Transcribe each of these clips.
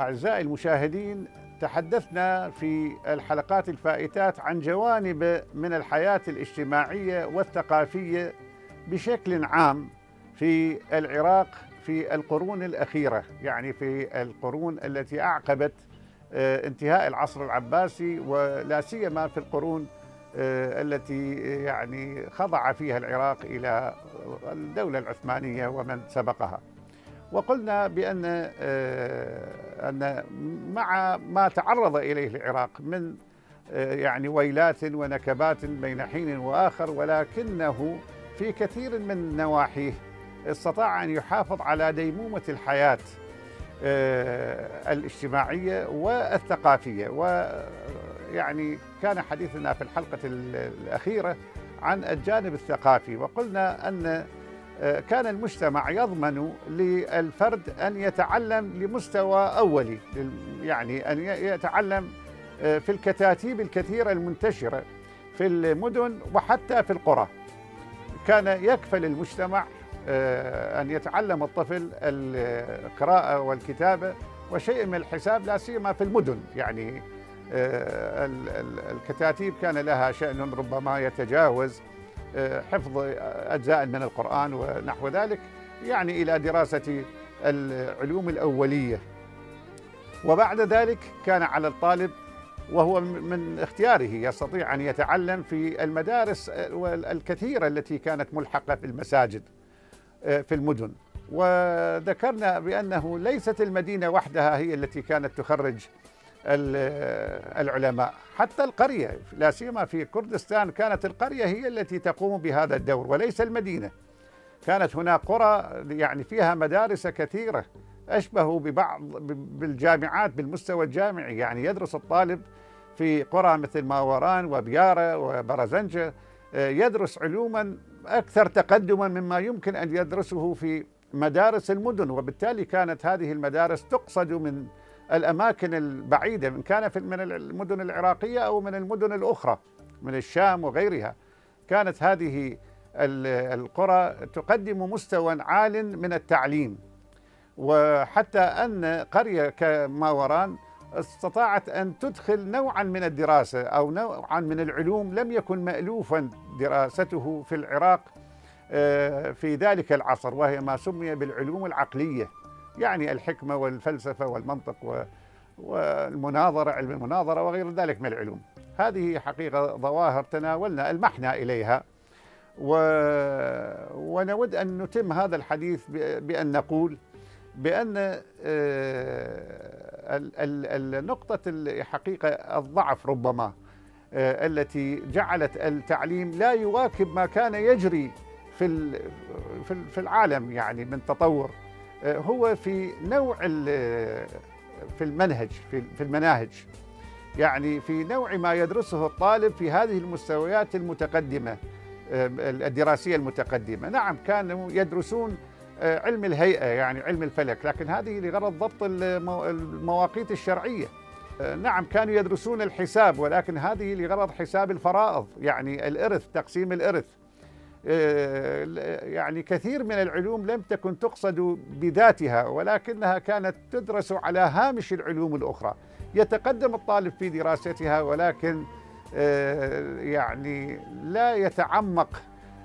أعزائي المشاهدين، تحدثنا في الحلقات الفائتات عن جوانب من الحياة الاجتماعية والثقافية بشكل عام في العراق في القرون الأخيرة، يعني في القرون التي أعقبت انتهاء العصر العباسي، ولا سيما في القرون التي يعني خضع فيها العراق إلى الدولة العثمانية ومن سبقها. وقلنا بأن مع ما تعرض إليه العراق من يعني ويلات ونكبات بين حين وآخر، ولكنه في كثير من نواحيه استطاع أن يحافظ على ديمومة الحياة الاجتماعية والثقافية. ويعني كان حديثنا في الحلقة الأخيرة عن الجانب الثقافي، وقلنا أن كان المجتمع يضمن للفرد أن يتعلم لمستوى أولي، يعني أن يتعلم في الكتاتيب الكثيرة المنتشرة في المدن وحتى في القرى. كان يكفل المجتمع أن يتعلم الطفل القراءة والكتابة وشيء من الحساب، لا سيما في المدن. يعني الكتاتيب كان لها شأن ربما يتجاوز حفظ أجزاء من القرآن ونحو ذلك، يعني إلى دراسة العلوم الأولية. وبعد ذلك كان على الطالب، وهو من اختياره، يستطيع أن يتعلم في المدارس الكثيرة التي كانت ملحقة في المساجد في المدن. وذكرنا بأنه ليست المدينة وحدها هي التي كانت تخرج العلماء، حتى القرية، لا سيما في كردستان كانت القرية هي التي تقوم بهذا الدور وليس المدينة. كانت هناك قرى يعني فيها مدارس كثيرة أشبه ببعض بالجامعات بالمستوى الجامعي، يعني يدرس الطالب في قرى مثل ماوران وبيارة وبرزنجة، يدرس علوما أكثر تقدما مما يمكن أن يدرسه في مدارس المدن. وبالتالي كانت هذه المدارس تقصد من الأماكن البعيدة، من كان من المدن العراقية أو من المدن الأخرى من الشام وغيرها. كانت هذه القرى تقدم مستوى عال من التعليم، وحتى أن قرية كماوران استطاعت أن تدخل نوعا من الدراسة أو نوعا من العلوم لم يكن مألوفا دراسته في العراق في ذلك العصر، وهي ما سمي بالعلوم العقلية، يعني الحكمة والفلسفة والمنطق والمناظرة، علم المناظرة وغير ذلك من العلوم. هذه حقيقة ظواهر تناولنا المحنة إليها، ونود أن نتم هذا الحديث بأن نقول بأن النقطة الحقيقة الضعف ربما التي جعلت التعليم لا يواكب ما كان يجري في العالم يعني من تطور، هو في نوع في المنهج، في المناهج، يعني في نوع ما يدرسه الطالب في هذه المستويات المتقدمة الدراسية المتقدمة. نعم كانوا يدرسون علم الهيئة يعني علم الفلك، لكن هذه لغرض ضبط المواقيت الشرعية. نعم كانوا يدرسون الحساب، ولكن هذه لغرض حساب الفرائض، يعني الإرث، تقسيم الإرث. يعني كثير من العلوم لم تكن تقصد بذاتها، ولكنها كانت تدرس على هامش العلوم الأخرى. يتقدم الطالب في دراستها، ولكن يعني لا يتعمق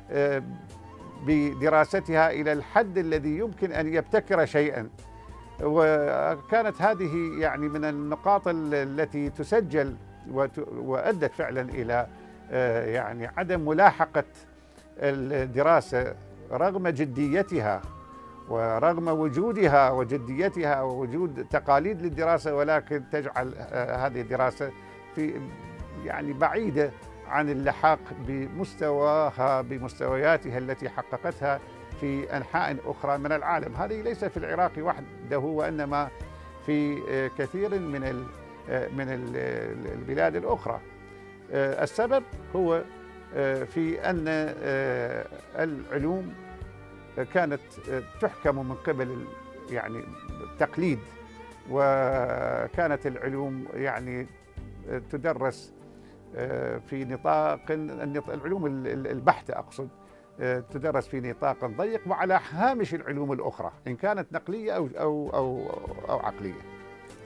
بدراستها إلى الحد الذي يمكن أن يبتكر شيئا. وكانت هذه يعني من النقاط التي تسجل وأدت فعلا إلى يعني عدم ملاحقة الدراسة رغم جديتها ورغم وجودها وجديتها ووجود تقاليد للدراسة، ولكن تجعل هذه الدراسة في يعني بعيدة عن اللحاق بمستوياتها التي حققتها في أنحاء أخرى من العالم. هذه ليس في العراق وحده، وإنما في كثير من البلاد الأخرى. السبب هو في أن العلوم كانت تحكم من قبل يعني التقليد، وكانت العلوم يعني تدرس في نطاق العلوم البحتة، أقصد تدرس في نطاق ضيق وعلى هامش العلوم الأخرى إن كانت نقلية أو عقلية.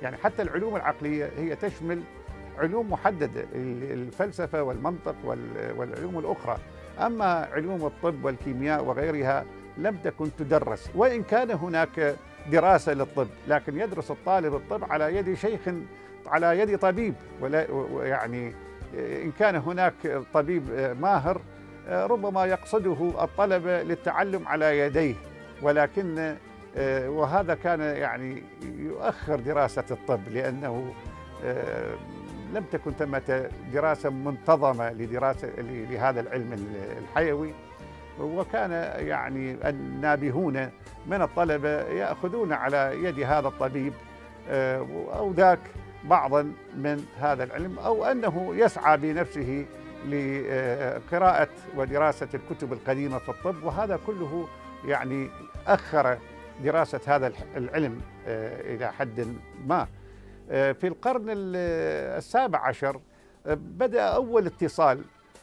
يعني حتى العلوم العقلية هي تشمل علوم محددة، الفلسفة والمنطق والعلوم الأخرى. أما علوم الطب والكيمياء وغيرها لم تكن تدرس، وإن كان هناك دراسة للطب، لكن يدرس الطالب الطب على يد شيخ، على يد طبيب، ولا يعني إن كان هناك طبيب ماهر ربما يقصده الطلبة للتعلم على يديه، ولكن وهذا كان يعني يؤخر دراسة الطب، لأنه لم تكن ثمة دراسة منتظمة لهذا العلم الحيوي. وكان يعني النابهون من الطلبة يأخذون على يد هذا الطبيب أو ذاك بعضا من هذا العلم، أو أنه يسعى بنفسه لقراءة ودراسة الكتب القديمة في الطب، وهذا كله يعني أخر دراسة هذا العلم إلى حد ما. في القرن السابع عشر بدأ أول اتصال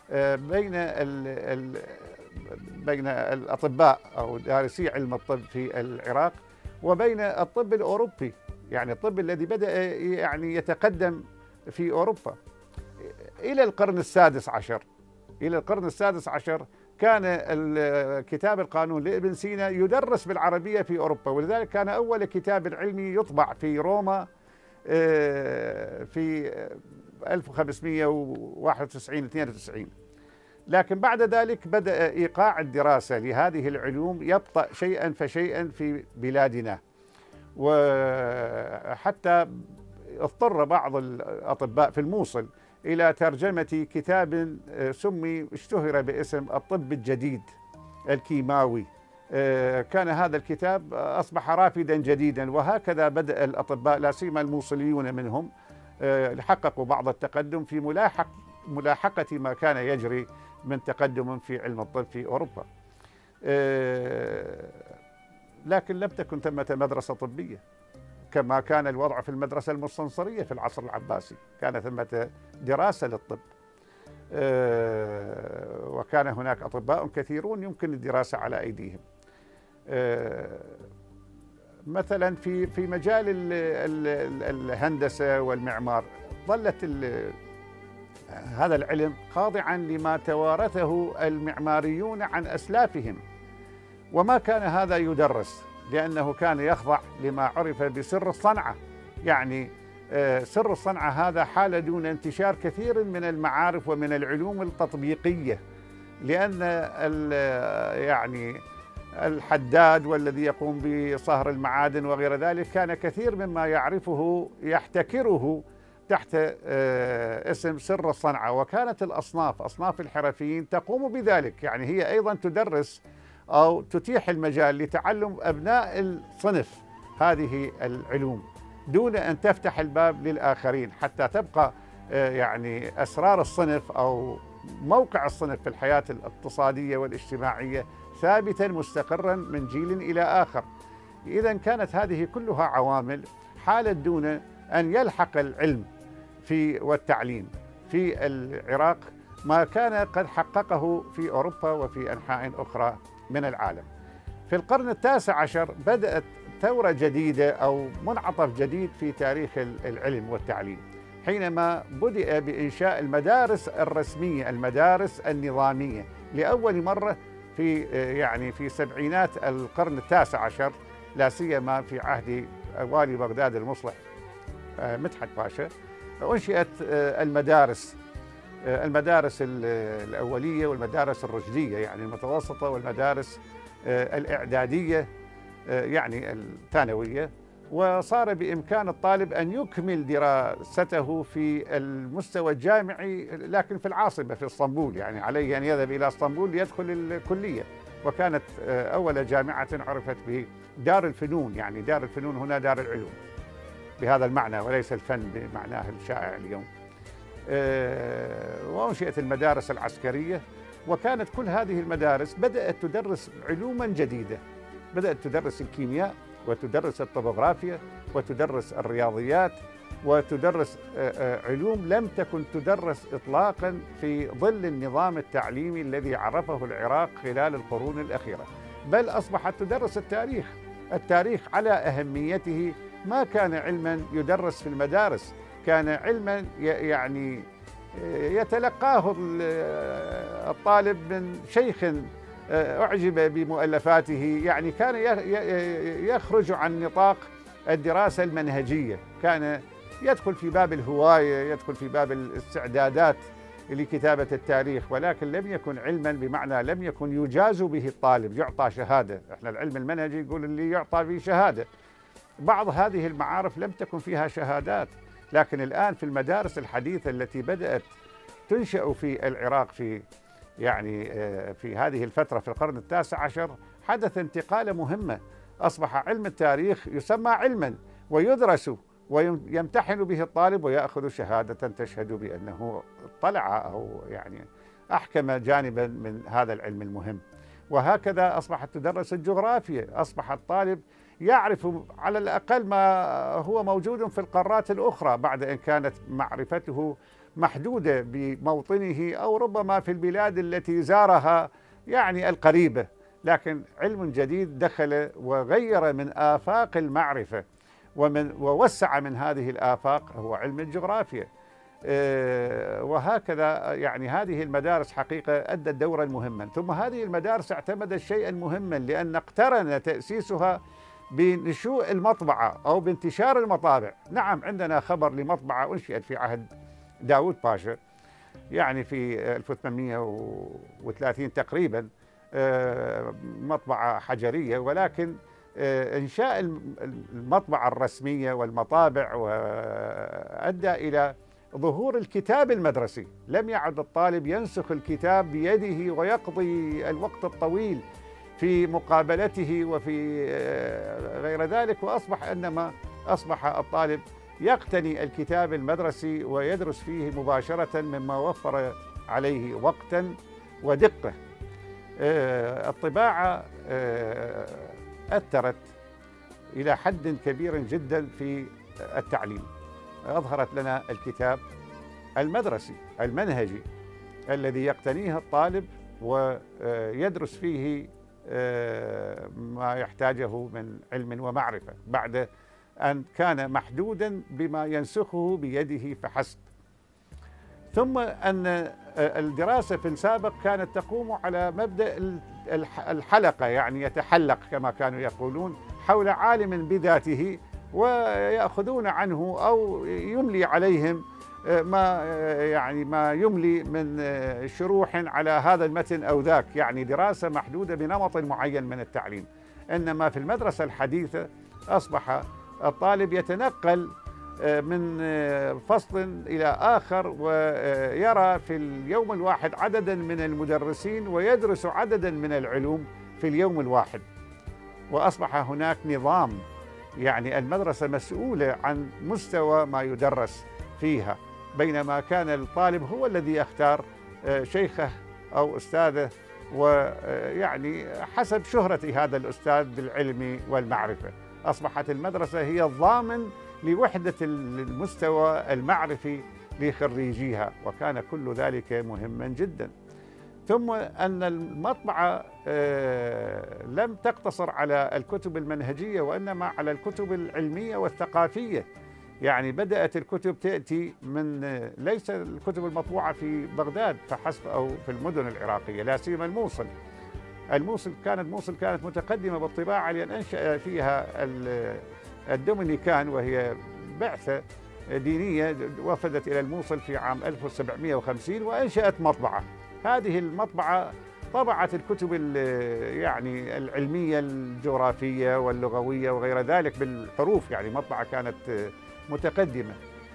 بين الأطباء أو دارسي علم الطب في العراق وبين الطب الأوروبي، يعني الطب الذي بدأ يعني يتقدم في أوروبا. إلى القرن السادس عشر كان كتاب القانون لابن سينا يدرس بالعربية في أوروبا، ولذلك كان أول كتاب علمي يطبع في روما في 1591-92. لكن بعد ذلك بدأ إيقاع الدراسة لهذه العلوم يبطأ شيئا فشيئا في بلادنا، وحتى اضطر بعض الأطباء في الموصل إلى ترجمة كتاب اشتهر باسم الطب الجديد الكيماوي. كان هذا الكتاب أصبح رافدا جديدا، وهكذا بدأ الأطباء لا سيما الموصليون منهم حققوا بعض التقدم في ملاحقة ما كان يجري من تقدم في علم الطب في أوروبا. لكن لم تكن ثمة مدرسة طبية كما كان الوضع في المدرسة المستنصرية في العصر العباسي، كان ثمة دراسة للطب، وكان هناك أطباء كثيرون يمكن الدراسة على أيديهم. مثلا في مجال الهندسة والمعمار ظلت هذا العلم خاضعا لما توارثه المعماريون عن أسلافهم، وما كان هذا يدرس، لأنه كان يخضع لما عرف بسر الصنعة. يعني سر الصنعة هذا حال دون انتشار كثير من المعارف ومن العلوم التطبيقية، لأن يعني الحداد والذي يقوم بصهر المعادن وغير ذلك كان كثير مما يعرفه يحتكره تحت اسم سر الصنعة، وكانت أصناف الحرفيين تقوم بذلك، يعني هي أيضا تدرس أو تتيح المجال لتعلم أبناء الصنف هذه العلوم دون أن تفتح الباب للآخرين، حتى تبقى يعني أسرار الصنف أو موقع الصنف في الحياة الاقتصادية والاجتماعية ثابتا مستقرا من جيل إلى آخر. إذا كانت هذه كلها عوامل حالت دون أن يلحق العلم والتعليم في العراق ما كان قد حققه في أوروبا وفي أنحاء أخرى من العالم. في القرن التاسع عشر بدأت ثورة جديدة أو منعطف جديد في تاريخ العلم والتعليم، حينما بدأ بإنشاء المدارس الرسمية، المدارس النظامية، لأول مرة في سبعينات القرن التاسع عشر، لا سيما في عهد والي بغداد المصلح مدحت باشا. أنشئت المدارس الأولية والمدارس الرشدية، يعني المتوسطة، والمدارس الإعدادية يعني الثانوية، وصار بإمكان الطالب أن يكمل دراسته في المستوى الجامعي لكن في العاصمة في اسطنبول، يعني عليه أن يذهب إلى اسطنبول ليدخل الكلية. وكانت أول جامعة عرفت به دار الفنون، يعني دار الفنون هنا دار العلوم بهذا المعنى وليس الفن بمعناه الشائع اليوم. وأنشئت المدارس العسكرية، وكانت كل هذه المدارس بدأت تدرس علوما جديدة، بدأت تدرس الكيمياء وتدرس الطبوغرافيا وتدرس الرياضيات وتدرس علوم لم تكن تدرس إطلاقا في ظل النظام التعليمي الذي عرفه العراق خلال القرون الأخيرة، بل أصبحت تدرس التاريخ على أهميته ما كان علما يدرس في المدارس، كان علما يعني يتلقاه الطالب من شيخ أعجب بمؤلفاته، يعني كان يخرج عن نطاق الدراسة المنهجية، كان يدخل في باب الهواية، يدخل في باب الاستعدادات لكتابة التاريخ، ولكن لم يكن علما بمعنى لم يكن يجاز به الطالب، يعطى شهادة. احنا العلم المنهجي يقول اللي يعطى به شهادة. بعض هذه المعارف لم تكن فيها شهادات، لكن الآن في المدارس الحديثة التي بدأت تنشأ في العراق في يعني في هذه الفترة في القرن التاسع عشر، حدث انتقالة مهمة. أصبح علم التاريخ يسمى علما ويدرس ويمتحن به الطالب ويأخذ شهادة تشهد بأنه اطلع أو يعني أحكم جانبا من هذا العلم المهم. وهكذا أصبحت تدرس الجغرافيا، أصبح الطالب يعرف على الأقل ما هو موجود في القارات الأخرى، بعد أن كانت معرفته محدودة بموطنه أو ربما في البلاد التي زارها يعني القريبة. لكن علم جديد دخل وغير من آفاق المعرفة ووسع من هذه الآفاق هو علم الجغرافيا. وهكذا يعني هذه المدارس حقيقة أدت دورا مهما. ثم هذه المدارس اعتمدت شيئا مهما، لأن اقترن تأسيسها بنشوء المطبعة أو بانتشار المطابع. نعم، عندنا خبر لمطبعة أنشئت في عهد داود باشا، يعني في 1830 تقريبا، مطبعة حجرية، ولكن إنشاء المطبعة الرسمية والمطابع وأدى إلى ظهور الكتاب المدرسي. لم يعد الطالب ينسخ الكتاب بيده ويقضي الوقت الطويل في مقابلته وفي غير ذلك، أصبح الطالب يقتني الكتاب المدرسي ويدرس فيه مباشرة، مما وفر عليه وقتا ودقة. الطباعة أثرت إلى حد كبير جدا في التعليم، أظهرت لنا الكتاب المدرسي المنهجي الذي يقتنيه الطالب ويدرس فيه ما يحتاجه من علم ومعرفة، بعد أن كان محدودا بما ينسخه بيده فحسب. ثم أن الدراسة في السابق كانت تقوم على مبدأ الحلقة، يعني يتحلق كما كانوا يقولون حول عالم بذاته ويأخذون عنه أو يملي عليهم ما يملي من شروح على هذا المتن أو ذاك، يعني دراسة محدودة بنمط معين من التعليم. إنما في المدرسة الحديثة أصبح الطالب يتنقل من فصل إلى آخر ويرى في اليوم الواحد عددا من المدرسين ويدرس عددا من العلوم في اليوم الواحد. وأصبح هناك نظام، يعني المدرسة مسؤولة عن مستوى ما يدرس فيها، بينما كان الطالب هو الذي يختار شيخه أو أستاذه، ويعني حسب شهرة هذا الأستاذ بالعلم والمعرفة. أصبحت المدرسة هي الضامن لوحدة المستوى المعرفي لخريجيها، وكان كل ذلك مهما جدا. ثم أن المطبعة لم تقتصر على الكتب المنهجية، وإنما على الكتب العلمية والثقافية. يعني بدأت الكتب تأتي من ليس الكتب المطبوعة في بغداد فحسب أو في المدن العراقية، لا سيما الموصل كانت متقدمة بالطباعة، لأن أنشأ فيها الدومينيكان، وهي بعثة دينية وفدت إلى الموصل في عام 1750 وأنشأت مطبعة. هذه المطبعة طبعت الكتب يعني العلمية الجغرافية واللغوية وغير ذلك بالحروف، يعني مطبعة كانت متقدمة.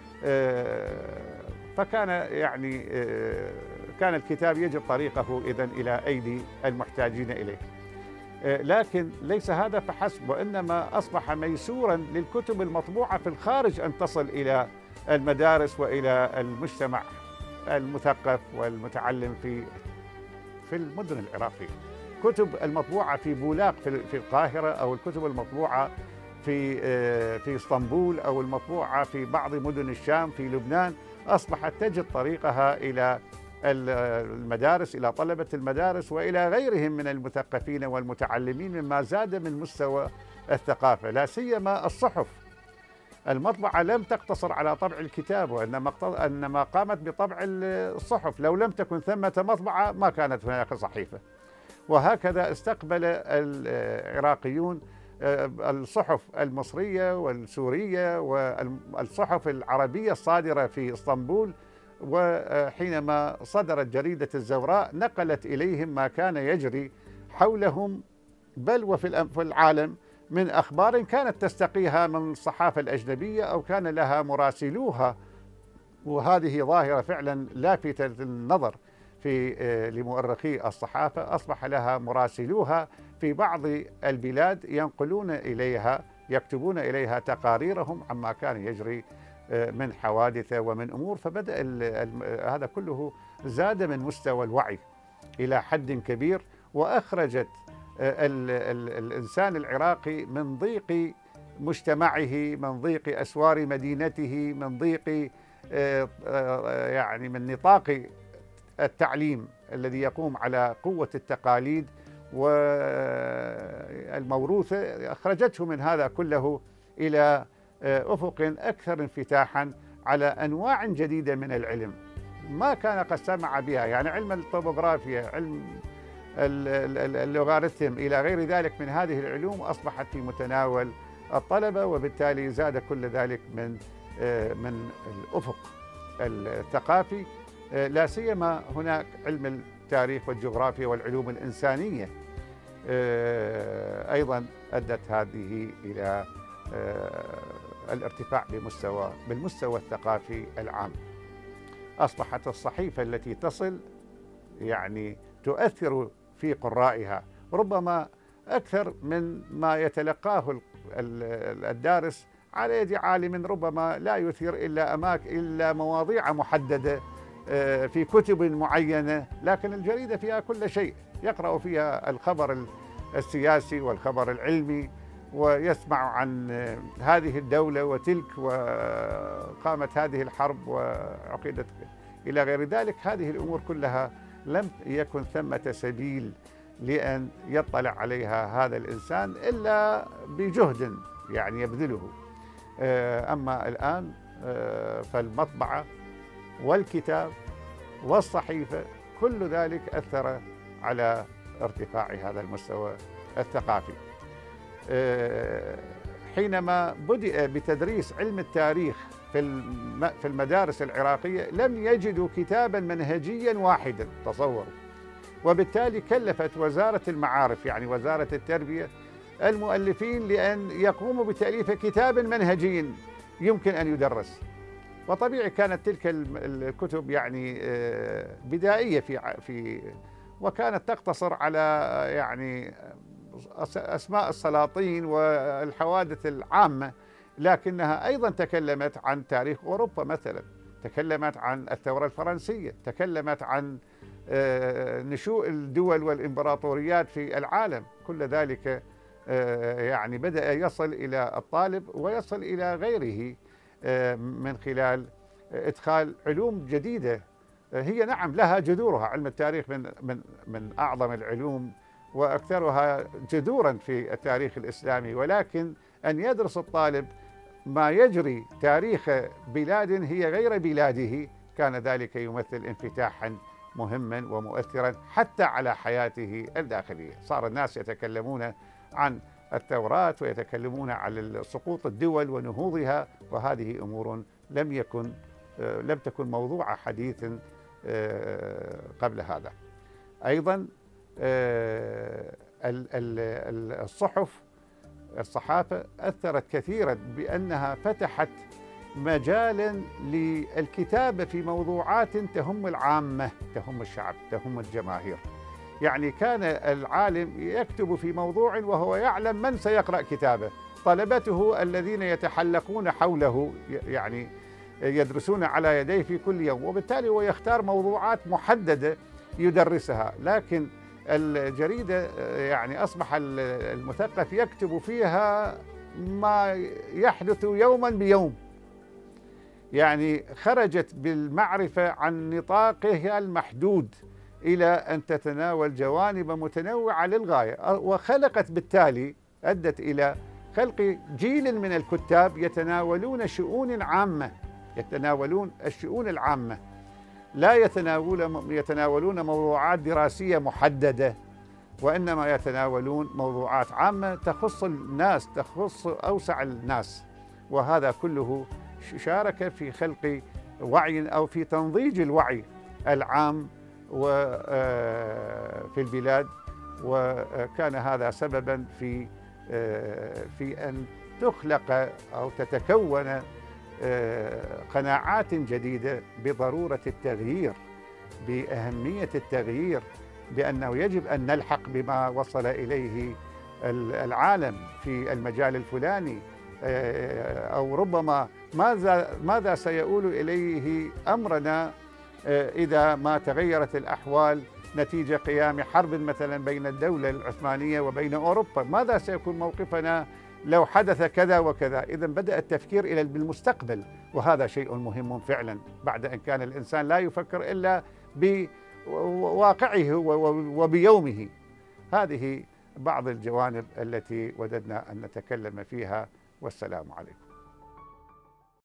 فكان يعني كان الكتاب يجد طريقه إذن إلى أيدي المحتاجين إليه. لكن ليس هذا فحسب، وإنما أصبح ميسورا للكتب المطبوعة في الخارج أن تصل إلى المدارس وإلى المجتمع المثقف والمتعلم في المدن العراقية. كتب المطبوعة في بولاق في القاهرة، أو الكتب المطبوعة في اسطنبول، أو المطبوعة في بعض مدن الشام في لبنان، أصبحت تجد طريقها إلى المدارس، إلى طلبة المدارس وإلى غيرهم من المثقفين والمتعلمين، مما زاد من مستوى الثقافة. لا سيما الصحف، المطبعة لم تقتصر على طبع الكتاب، وإنما قامت بطبع الصحف. لو لم تكن ثمة مطبعة ما كانت هناك صحيفة. وهكذا استقبل العراقيون الصحف المصرية والسورية والصحف العربية الصادرة في اسطنبول. وحينما صدرت جريدة الزوراء نقلت إليهم ما كان يجري حولهم بل وفي العالم من أخبار كانت تستقيها من الصحافة الأجنبية أو كان لها مراسلوها. وهذه ظاهرة فعلا لافتة للنظر لمؤرخي الصحافة. أصبح لها مراسلوها في بعض البلاد ينقلون إليها، يكتبون إليها تقاريرهم عما كان يجري من حوادث ومن أمور. فبدأ هذا كله زاد من مستوى الوعي إلى حد كبير، وأخرجت الإنسان العراقي من ضيق مجتمعه، من ضيق أسوار مدينته، من ضيق يعني من نطاق التعليم الذي يقوم على قوة التقاليد والموروثة. أخرجته من هذا كله إلى أفق أكثر انفتاحا على أنواع جديدة من العلم ما كان قد سمع بها، يعني علم الطبوغرافيا، علم اللوغاريتم إلى غير ذلك من هذه العلوم أصبحت في متناول الطلبة، وبالتالي زاد كل ذلك من الأفق الثقافي. لا سيما هناك علم التاريخ والجغرافيا والعلوم الإنسانية أيضا أدت هذه إلى الارتفاع بالمستوى الثقافي العام. أصبحت الصحيفة التي تصل يعني تؤثر في قرائها ربما أكثر من ما يتلقاه الدارس على يد عالم ربما لا يثير إلا مواضيع محددة في كتب معينة، لكن الجريدة فيها كل شيء. يقرأ فيها الخبر السياسي والخبر العلمي، ويسمع عن هذه الدولة وتلك، وقامت هذه الحرب وعقدت إلى غير ذلك. هذه الأمور كلها لم يكن ثمة سبيل لأن يطلع عليها هذا الإنسان إلا بجهد يعني يبذله. أما الآن فالمطبعة والكتاب والصحيفة كل ذلك أثر على ارتفاع هذا المستوى الثقافي. حينما بدأ بتدريس علم التاريخ في المدارس العراقية لم يجدوا كتابا منهجيا واحدا، تصوروا. وبالتالي كلفت وزارة المعارف يعني وزارة التربية المؤلفين لأن يقوموا بتأليف كتاب منهجي يمكن أن يدرس. وطبيعي كانت تلك الكتب يعني بدائية وكانت تقتصر على يعني أسماء السلاطين والحوادث نعامة، لكنها أيضا تكلمت عن تاريخ أوروبا مثلا، تكلمت عن الثورة الفرنسية، تكلمت عن نشوء الدول والإمبراطوريات في العالم. كل ذلك يعني بدأ يصل إلى الطالب ويصل إلى غيره من خلال إدخال علوم جديدة هي نعم لها جذورها. علم التاريخ من أعظم العلوم وأكثرها جذورا في التاريخ الإسلامي، ولكن أن يدرس الطالب ما يجري تاريخ بلاد هي غير بلاده كان ذلك يمثل انفتاحا مهما ومؤثرا حتى على حياته الداخلية. صار الناس يتكلمون عن الثورات ويتكلمون عن سقوط الدول ونهوضها، وهذه أمور لم تكن موضوع حديث قبل هذا. أيضا الصحافة أثرت كثيرا بأنها فتحت مجالا للكتابة في موضوعات تهم العامة، تهم الشعب، تهم الجماهير. يعني كان العالم يكتب في موضوع وهو يعلم من سيقرأ كتابه، طلبته الذين يتحلقون حوله يعني يدرسون على يديه في كل يوم، وبالتالي هو يختار موضوعات محددة يدرسها. لكن الجريدة يعني أصبح المثقف يكتب فيها ما يحدث يوما بيوم، يعني خرجت بالمعرفة عن نطاقها المحدود إلى أن تتناول جوانب متنوعة للغاية، وخلقت بالتالي أدت إلى خلق جيل من الكتاب يتناولون شؤون عامة، يتناولون الشؤون العامة، لا يتناولون موضوعات دراسية محددة، وإنما يتناولون موضوعات عامة تخص الناس، تخص أوسع الناس. وهذا كله شارك في خلق وعي أو في تنضيج الوعي العام في البلاد، وكان هذا سببا في أن تخلق أو تتكون قناعات جديدة بضرورة التغيير، بأهمية التغيير، بأنه يجب أن نلحق بما وصل إليه العالم في المجال الفلاني، أو ربما ماذا سيؤول إليه أمرنا إذا ما تغيرت الأحوال نتيجة قيام حرب مثلا بين الدولة العثمانية وبين أوروبا، ماذا سيكون موقفنا لو حدث كذا وكذا. إذن بدأ التفكير بالمستقبل، وهذا شيء مهم فعلا، بعد أن كان الإنسان لا يفكر إلا بواقعه وبيومه. هذه بعض الجوانب التي وددنا أن نتكلم فيها، والسلام عليكم.